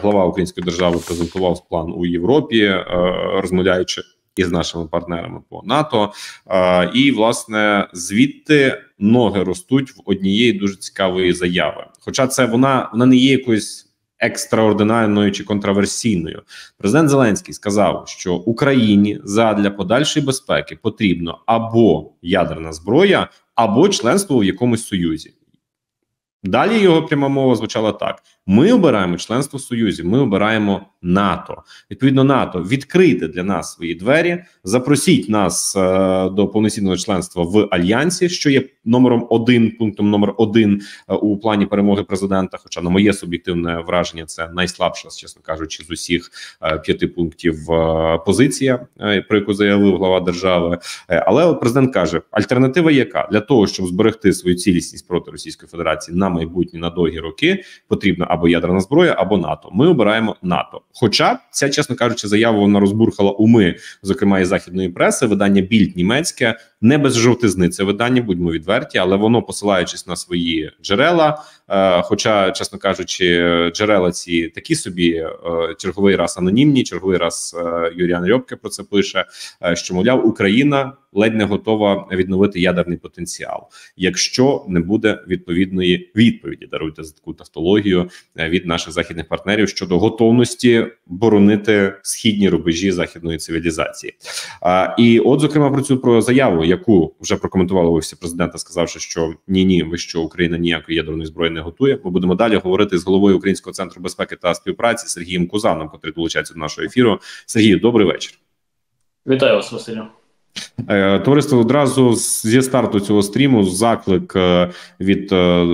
глава української держави презентував план у Європі, розмовляючи із нашими партнерами по НАТО. І, власне, звідти ноги ростуть в однієї дуже цікавої заяви. Хоча це вона не є якоюсь екстраординарною чи контраверсійною. Президент Зеленський сказав, що Україні задля подальшої безпеки потрібно або ядерна зброя, або членство в якомусь союзі. Далі його пряма мова звучала так: ми обираємо членство в Союзі, ми обираємо НАТО. Відповідно, НАТО, відкрийте для нас свої двері, запросіть нас до повноцінного членства в Альянсі, що є пунктом номер один у плані перемоги президента, хоча, на моє суб'єктивне враження, це найслабша, чесно кажучи, з усіх 5 пунктів позиція, про яку заявив глава держави. Але от президент каже, альтернатива яка? Для того, щоб зберегти свою цілісність проти Російської Федерації на майбутнє, на довгі роки, потрібна або ядерна зброя, або НАТО. Ми обираємо НАТО. Хоча ця, чесно кажучи, заява, вона розбурхала уми, зокрема і західної преси. Видання Більд німецьке, не без жовтизни це видання, будьмо відверті, але воно, посилаючись на свої джерела, хоча, чесно кажучи, джерела ці такі собі, черговий раз анонімні, черговий раз Юріан Рьопке про це пише, що, мовляв, Україна ледь не готова відновити ядерний потенціал, якщо не буде відповідної відповіді, даруйте за таку тавтологію, від наших західних партнерів щодо готовності боронити східні рубежі західної цивілізації. І от, зокрема, про заяву, яку вже прокоментували офісі президента, сказавши, що ні, ви що, Україна ніякої ядерної зброї не готує. Ми будемо далі говорити з головою Українського центру безпеки та співпраці Сергієм Кузаном, котрий долучається до нашого ефіру. Сергію, добрий вечір. Вітаю вас, Василю. Товариство, одразу зі старту цього стріму заклик від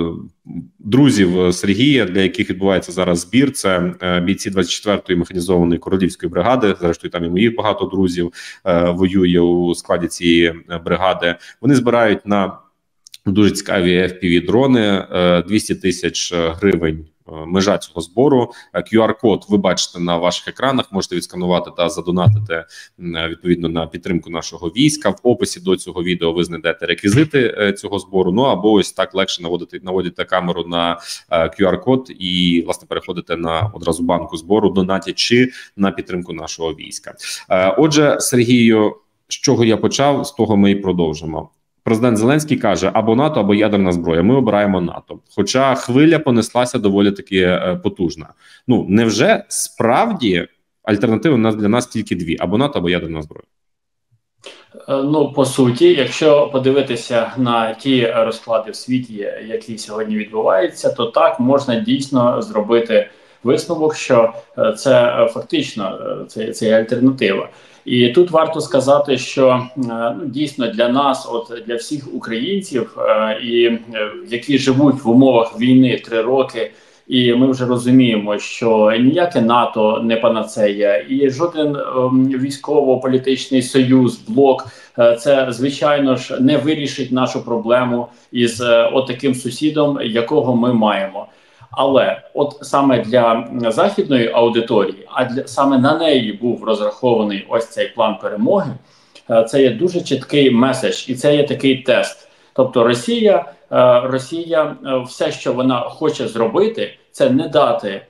друзів Сергія, для яких відбувається зараз збір. Це бійці 24-ї механізованої королівської бригади. Зрештою, там і моїх багато друзів воює у складі цієї бригади. Вони збирають на дуже цікаві FPV-дрони, 200 тисяч гривень межа цього збору. QR-код ви бачите на ваших екранах, можете відсканувати та задонатити відповідно на підтримку нашого війська. В описі до цього відео ви знайдете реквізити цього збору, ну або ось так легше наводите камеру на QR-код і, власне, переходите на одразу банку збору, донатячи на підтримку нашого війська. Отже, Сергію, з чого я почав, з того ми і продовжимо. Президент Зеленський каже, або НАТО, або ядерна зброя. Ми обираємо НАТО. Хоча хвиля понеслася доволі таки потужна. Ну, невже справді альтернативи для нас тільки дві? Або НАТО, або ядерна зброя? Ну, по суті, якщо подивитися на ті розклади в світі, які сьогодні відбуваються, то так, можна дійсно зробити висновок, що це фактично це альтернатива. І тут варто сказати, що дійсно для нас, для всіх українців, які живуть в умовах війни 3 роки, і ми вже розуміємо, що ніяке НАТО не панацея, і жоден військово-політичний союз, блок, це, звичайно ж, не вирішить нашу проблему із таким сусідом, якого ми маємо. Але от саме для західної аудиторії, саме на неї був розрахований ось цей план перемоги, це є дуже чіткий меседж, і це є такий тест. Тобто Росія все, що вона хоче зробити, це не дати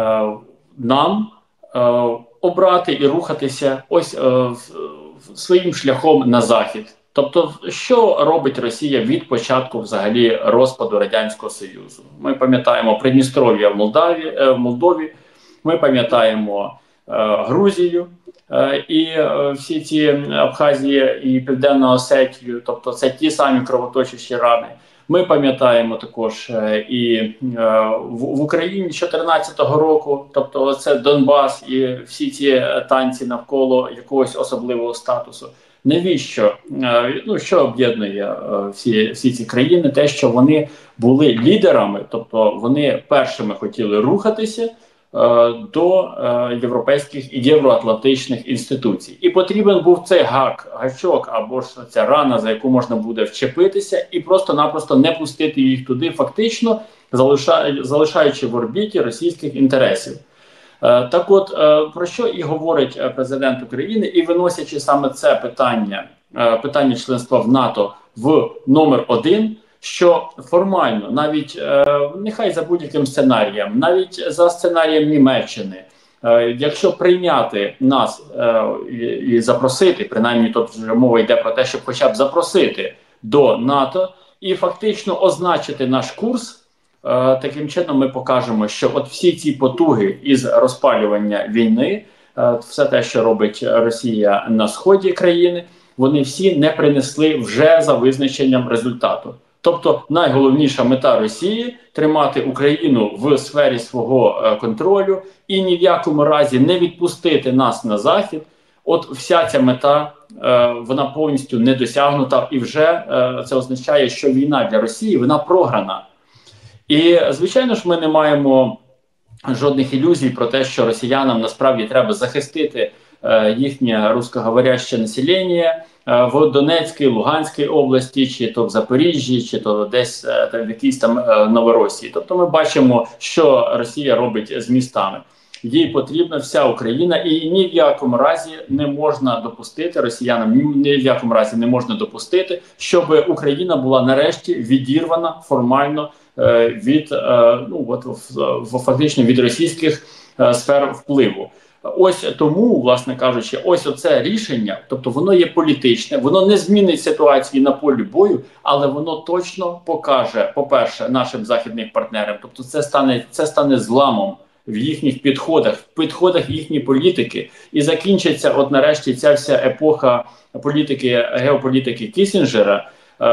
нам обрати і рухатися ось своїм шляхом на захід. Тобто, що робить Росія від початку взагалі розпаду Радянського Союзу? Ми пам'ятаємо Придністров'я в Молдові, ми пам'ятаємо Грузію і всі ці Абхазія і Південну Осетію, тобто це ті самі кровоточащі рани. Ми пам'ятаємо також і в Україні 2014 року, тобто це Донбас і всі ці танці навколо якогось особливого статусу. Навіщо? Що об'єднує всі ці країни? Те, що вони були лідерами, тобто вони першими хотіли рухатися до європейських і євроатлантичних інституцій. І потрібен був цей гачок або ж ця рана, за яку можна буде вчепитися і просто-напросто не пустити їх туди, фактично залишаючи в орбіті російських інтересів. Так от, про що і говорить президент України, і виносячи саме це питання членства в НАТО в номер 1, що формально, навіть нехай за будь-яким сценарієм, навіть за сценарієм Німеччини, якщо прийняти нас і запросити, принаймні тут вже мова йде про те, щоб хоча б запросити до НАТО і фактично означити наш курс, таким чином ми покажемо, що от всі ці потуги із розпалювання війни, все те, що робить Росія на сході країни, вони всі не принесли вже за визначенням результату. Тобто найголовніша мета Росії – тримати Україну в сфері свого контролю і ні в якому разі не відпустити нас на Захід. От вся ця мета, вона повністю не досягнута, і вже це означає, що війна для Росії, вона програна. І, звичайно ж, ми не маємо жодних ілюзій про те, що росіянам насправді треба захистити їхнє русскоговоряще населення в Донецькій, Луганській області, чи то в Запоріжжі, чи то десь в якійсь там Новоросії. Тобто ми бачимо, що Росія робить з містами. Їй потрібна вся Україна, і ні в якому разі не можна допустити, росіянам ні в якому разі не можна допустити, щоб Україна була нарешті відірвана формально від, фактично від російських сфер впливу. Ось тому, власне кажучи, ось оце рішення, тобто воно є політичне, воно не змінить ситуації на полі бою, але воно точно покаже, по-перше, нашим західним партнерам, тобто це стане зламом в їхніх підходах їхньої політики, і закінчиться от нарешті ця вся епоха геополітики Кіссінджера,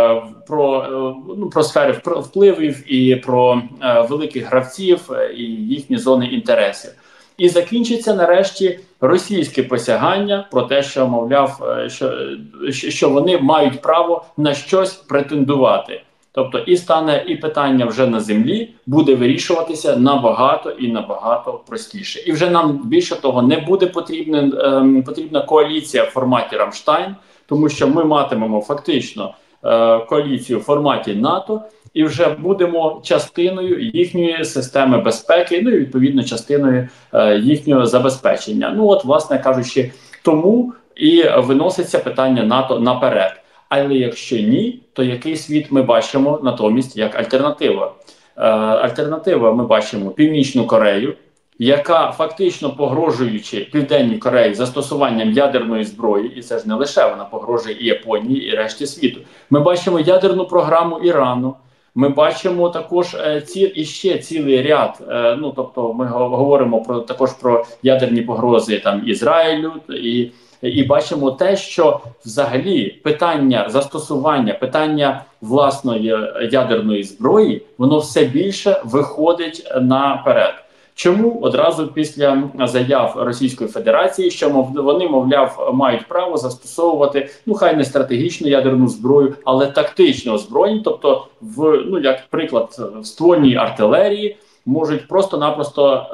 про сфери впливів і про великих гравців і їхні зони інтересів. І закінчиться нарешті російське посягання про те, що, мовляв, що вони мають право на щось претендувати. Тобто і питання вже на землі буде вирішуватися набагато і набагато простіше. І вже нам, більше того, не буде потрібна коаліція в форматі Рамштайн, тому що ми матимемо фактично коаліцію в форматі НАТО, і вже будемо частиною їхньої системи безпеки, ну і відповідно частиною їхнього забезпечення. Ну от, власне кажучи, тому і виноситься питання НАТО наперед. Але якщо ні, то який світ ми бачимо натомість як альтернатива? Альтернатива ми бачимо Північну Корею, яка фактично погрожуючи Південній Кореї застосуванням ядерної зброї, і це ж не лише вона погрожує і Японії, і решті світу. Ми бачимо ядерну програму Ірану, ми бачимо також іще цілий ряд, тобто ми говоримо також про ядерні погрози там Ізраїлю, і бачимо те, що взагалі питання застосування, питання власної ядерної зброї, воно все більше виходить наперед. Чому? Одразу після заяв Російської Федерації, що вони, мовляв, мають право застосовувати, хай не стратегічну ядерну зброю, але тактичне озброєння, тобто, як приклад, в ствольній артилерії можуть просто-напросто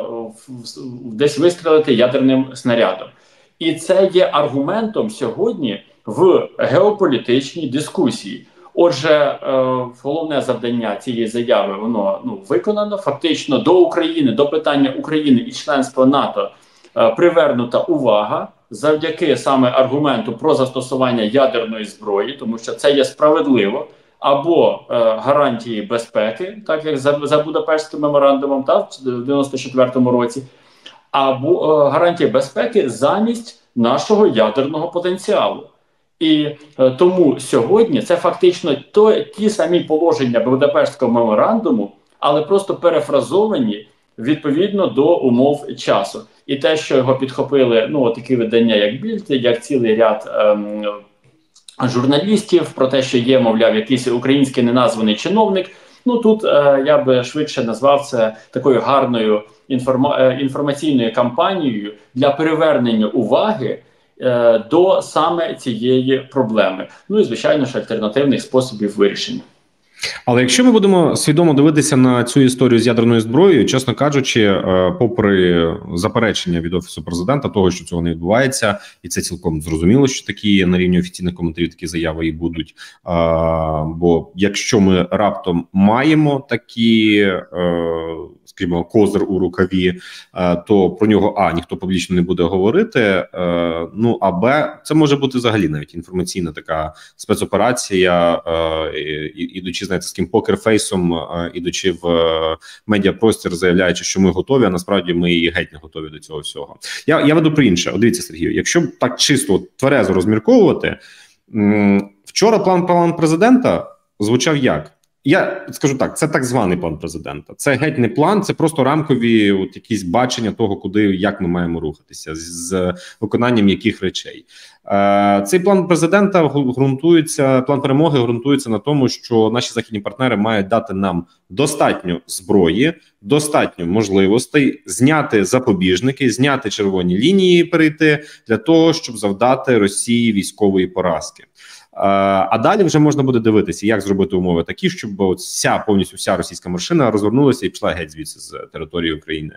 десь вистрілити ядерним снарядом. І це є аргументом сьогодні в геополітичній дискусії. Отже, головне завдання цієї заяви, воно виконано. Фактично до України, до питання України і членства НАТО привернута увага завдяки саме аргументу про застосування ядерної зброї, тому що це є справедливо, або гарантії безпеки, так як за Будапештським меморандумом в 94-му році, або гарантії безпеки замість нашого ядерного потенціалу. І тому сьогодні це фактично ті самі положення Будапештського меморандуму, але просто перефразовані відповідно до умов часу. І те, що його підхопили такі видання, як Більд, як цілий ряд журналістів, про те, що є, мовляв, якийсь український неназваний чиновник, тут я би швидше назвав це такою гарною інформаційною кампанією для привернення уваги до саме цієї проблеми. І, звичайно ж, альтернативних способів вирішення. Але якщо ми будемо свідомо дивитися на цю історію з ядерною зброєю, чесно кажучи, попри заперечення від Офісу президента, того, що цього не відбувається, і це цілком зрозуміло, що такі на рівні офіційних коментарів такі заяви і будуть. Бо якщо ми раптом маємо такі, скажімо, козир у рукаві, то про нього ніхто публічно не буде говорити. Ну а б, це може бути взагалі навіть інформаційна така спецоперація, ідучи, знаєте, з таким покерфейсом, ідучи в медіапростір, заявляючи, що ми готові, а насправді ми і геть не готові до цього всього. Я веду про інше. От дивіться, Сергію, якщо так чисто тверезо розмірковувати, вчора план президента звучав як? Я скажу так, це так званий план президента. Це геть не план, це просто рамкові от якісь бачення того, куди, як ми маємо рухатися, з виконанням яких речей. Цей план президента ґрунтується, план перемоги ґрунтується на тому, що наші західні партнери мають дати нам достатньо зброї, достатньо можливостей зняти запобіжники, зняти червоні лінії, перейти для того, щоб завдати Росії військової поразки. А далі вже можна буде дивитися, як зробити умови такі, щоб повністю вся російська машина розвернулася і пішла геть звідси з території України.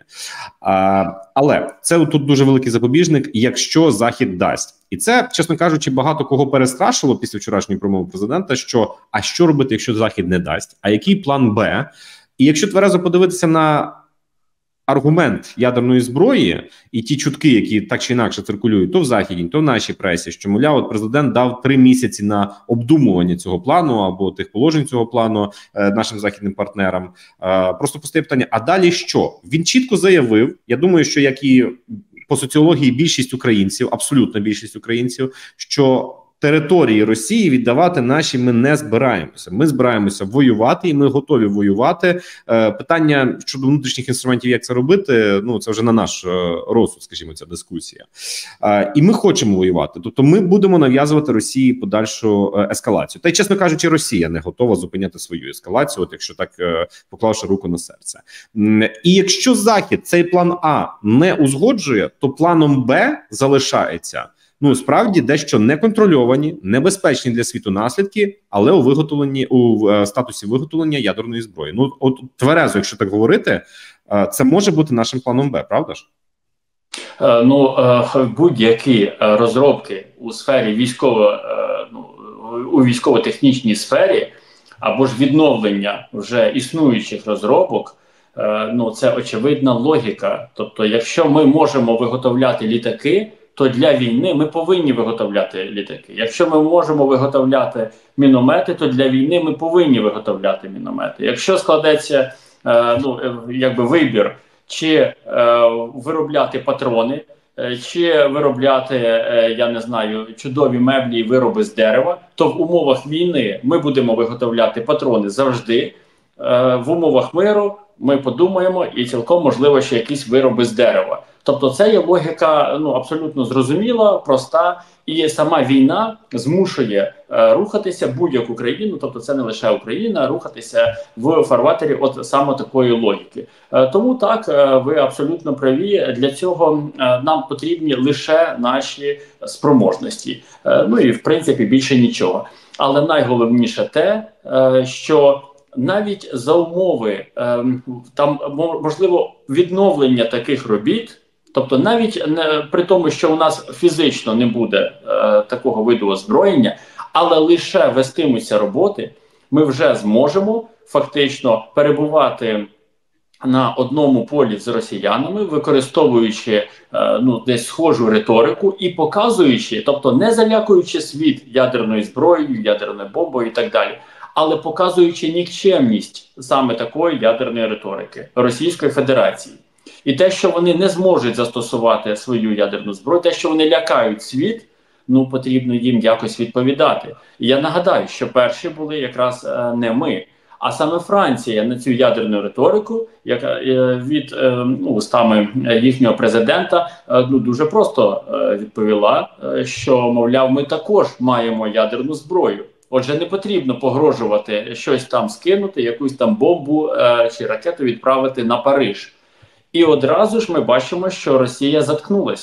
Але це тут дуже великий запобіжник, якщо Захід дасть. І це, чесно кажучи, багато кого перестрашило після вчорашньої промови президента, що що робити, якщо Захід не дасть, а який план Б? І якщо тверезо подивитися на аргумент ядерної зброї і ті чутки, які так чи інакше циркулюють то в західній, то в нашій пресі, що, мовляв, президент дав 3 місяці на обдумування цього плану або тих положень цього плану нашим західним партнерам. Просто постає питання, а далі що? Він чітко заявив, я думаю, що як і по соціології більшість українців, абсолютна більшість українців, що території Росії віддавати наші ми не збираємося. Ми збираємося воювати, і ми готові воювати. Питання щодо внутрішніх інструментів, як це робити, ну це вже на наш розсуд, скажімо, ця дискусія. І ми хочемо воювати. Тобто ми будемо нав'язувати Росії подальшу ескалацію. Та й, чесно кажучи, Росія не готова зупиняти свою ескалацію, от якщо так поклавши руку на серце. І якщо Захід цей план А не узгоджує, то планом Б залишається справді дещо неконтрольовані, небезпечні для світу наслідки, але у статусі виготовлення ядерної зброї. От тверезо, якщо так говорити, це може бути нашим планом Б, правда ж? Будь-які розробки у сфері у військово-технічній сфері або ж відновлення вже існуючих розробок, це очевидна логіка. Тобто, якщо ми можемо виготовляти літаки, то для війни ми повинні виготовляти літаки. Якщо ми можемо виготовляти міномети, то для війни ми повинні виготовляти міномети. Якщо складеться вибір, чи виробляти патрони, чи виробляти, чудові меблі і вироби з дерева, то в умовах війни ми будемо виготовляти патрони завжди. В умовах миру ми подумаємо і цілком можливо ще якісь вироби з дерева. Тобто це є логіка абсолютно зрозуміла, проста, і сама війна змушує рухатися будь-яку країну, тобто це не лише Україна, рухатися в фарватері от саме такої логіки. Тому так, ви абсолютно праві, для цього нам потрібні лише наші спроможності. І в принципі більше нічого. Але найголовніше те, що навіть за умови там можливо відновлення таких робіт, тобто навіть при тому, що у нас фізично не буде такого виду озброєння, але лише вестимуться роботи, ми вже зможемо фактично перебувати на одному полі з росіянами, використовуючи десь схожу риторику і показуючи, тобто не залякуючи світ ядерною зброєю, ядерною бомбою і так далі, але показуючи нікчемність саме такої ядерної риторики Російської Федерації. І те, що вони не зможуть застосувати свою ядерну зброю, те, що вони лякають світ, потрібно їм якось відповідати. І я нагадаю, що перші були якраз не ми, а саме Франція на цю ядерну риторику, яка від устами їхнього президента дуже просто відповіла, що, мовляв, ми також маємо ядерну зброю. Отже, не потрібно погрожувати щось там скинути, якусь там бомбу чи ракету відправити на Париж. І одразу ж ми бачимо, що Росія заткнулась.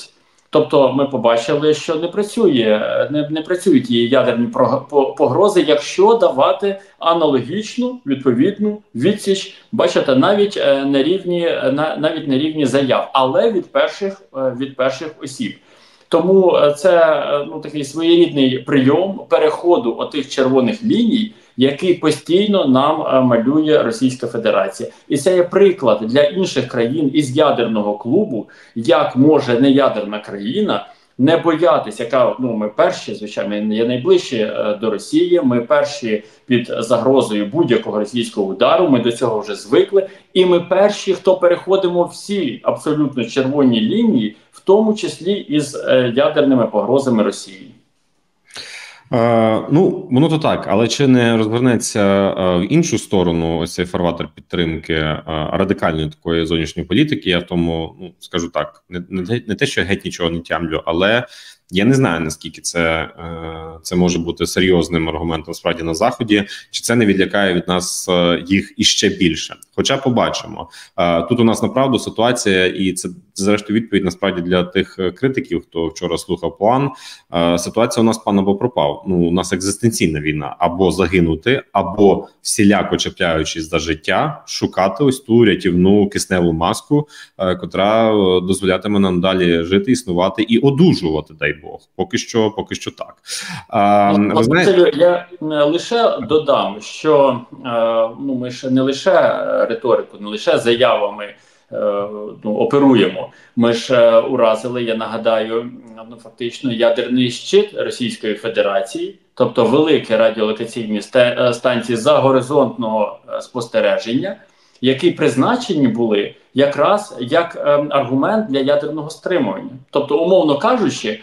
Тобто ми побачили, що не працюють її ядерні погрози, якщо давати аналогічну відповідну відсіч, бачите, навіть навіть на рівні заяв, але від перших осіб. Тому це такий своєрідний прийом переходу отих червоних ліній, який постійно нам малює Російська Федерація. І це є приклад для інших країн із ядерного клубу, як може неядерна країна не боятися, яка ми перші, звичайно, є найближчі до Росії, ми перші під загрозою будь-якого російського удару, ми до цього вже звикли, і ми перші, хто переходимо всі абсолютно червоні лінії, в тому числі із ядерними погрозами Росії. Воно то так, але чи не розвернеться в іншу сторону ось цей фарватер підтримки радикальної такої зовнішньої політики? Я в тому, скажу так, не те, що геть нічого не тямлю, але я не знаю, наскільки це може бути серйозним аргументом справді на Заході, чи це не відлякає від нас їх іще більше. Хоча побачимо. Тут у нас направду ситуація, і це зрештою відповідь насправді для тих критиків, хто вчора слухав план. Ситуація у нас пан або пропав. У нас екзистенційна війна. Або загинути, або всіляко чіпляючись за життя, шукати ось ту рятівну кисневу маску, котра дозволятиме нам далі жити, існувати і одужувати, дай Бог. Поки що так. Ви знаєте... Я лише додам, що ми ж не лише риторику, не лише заявами оперуємо. Ми ж уразили, я нагадаю, фактично ядерний щит Російської Федерації, тобто великі радіолокаційні станції загоризонтного спостереження, які призначені були якраз як аргумент для ядерного стримування. Тобто, умовно кажучи,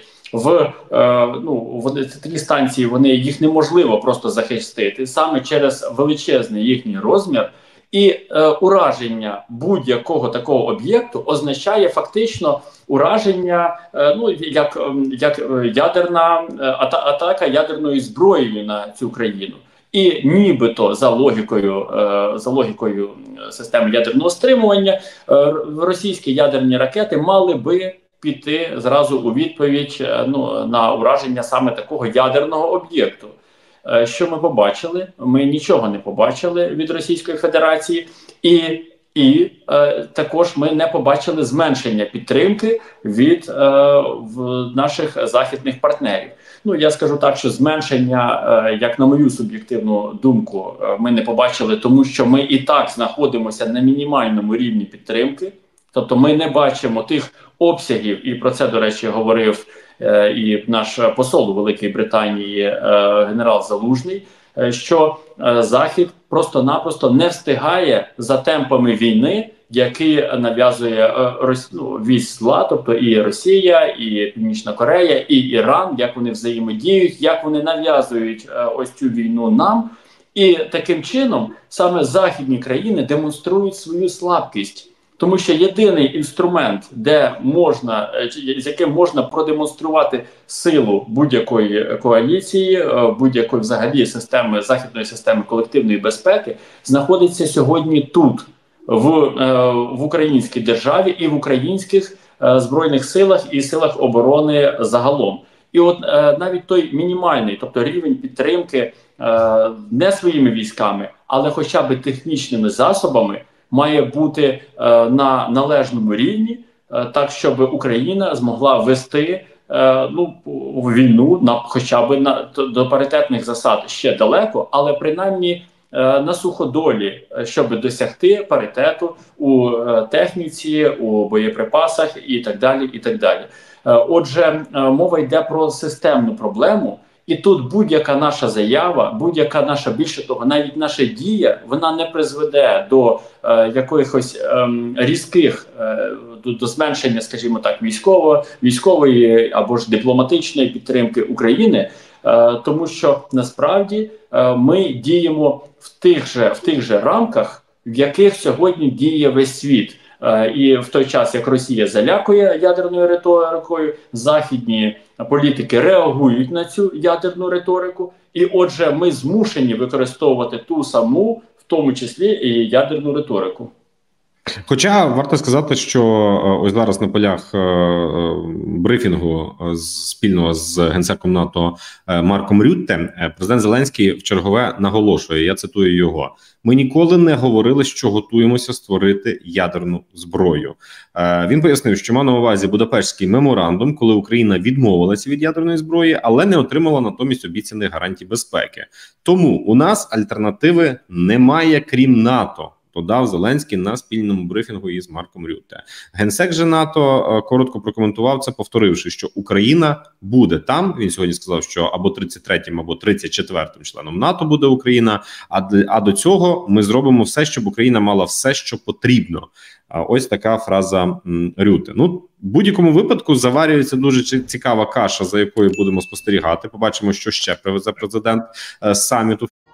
такі станції, їх неможливо просто захистити саме через величезний їхній розмір, і ураження будь-якого такого об'єкту означає фактично ураження, як ядерна атака ядерною зброєю на цю країну. І нібито за логікою системи ядерного стримування російські ядерні ракети мали би піти зразу у відповідь на ураження саме такого ядерного об'єкту. Що ми побачили? Ми нічого не побачили від Російської Федерації, і також ми не побачили зменшення підтримки від наших західних партнерів. Я скажу так, що зменшення, як на мою суб'єктивну думку, ми не побачили, тому що ми і так знаходимося на мінімальному рівні підтримки. Тобто ми не бачимо тих обсягів, і про це, до речі, говорив і наш посол у Великій Британії генерал Залужний, що Захід просто-напросто не встигає за темпами війни, які нав'язує вісь зла, тобто і Росія, і Північна Корея, і Іран, як вони взаємодіють, як вони нав'язують ось цю війну нам. І таким чином саме західні країни демонструють свою слабкість. Тому що єдиний інструмент, з яким можна продемонструвати силу будь-якої коаліції, будь-якої взагалі західної системи колективної безпеки, знаходиться сьогодні тут, в українській державі і в українських збройних силах і силах оборони загалом. І от навіть той мінімальний, тобто рівень підтримки не своїми військами, але хоча б технічними засобами, має бути на належному рівні, так, щоб Україна змогла вести війну хоча б до паритетних засад ще далеко, але принаймні на суходолі, щоб досягти паритету у техніці, у боєприпасах і так далі, і так далі. Отже, мова йде про системну проблему. І тут будь-яка наша заява, будь-яка наша, більше того, навіть наша дія, вона не призведе до якихось різких, до зменшення, скажімо так, військової або ж дипломатичної підтримки України, тому що насправді ми діємо в тих же рамках, в яких сьогодні діє весь світ. І в той час, як Росія залякує ядерною риторикою, західні політики реагують на цю ядерну риторику, і отже, ми змушені використовувати ту саму, в тому числі і ядерну риторику. Хоча варто сказати, що ось зараз на полях брифінгу спільного з генсеком НАТО Марком Рютте президент Зеленський в чергове наголошує, я цитую його: "Ми ніколи не говорили, що готуємося створити ядерну зброю". Він пояснив, що мав на увазі Будапештський меморандум, коли Україна відмовилася від ядерної зброї, але не отримала натомість обіцяних гарантій безпеки. Тому у нас альтернативи немає, крім НАТО, подав Зеленський на спільному брифінгу із Марком Рютте. Генсек же НАТО коротко прокоментував це, повторивши, що Україна буде там. Він сьогодні сказав, що або 33-м, або 34-м членом НАТО буде Україна, а до цього ми зробимо все, щоб Україна мала все, що потрібно. Ось така фраза Рютте. Ну, в будь-якому випадку заварюється дуже цікава каша, за якою будемо спостерігати. Побачимо, що ще привезе президент з саміту.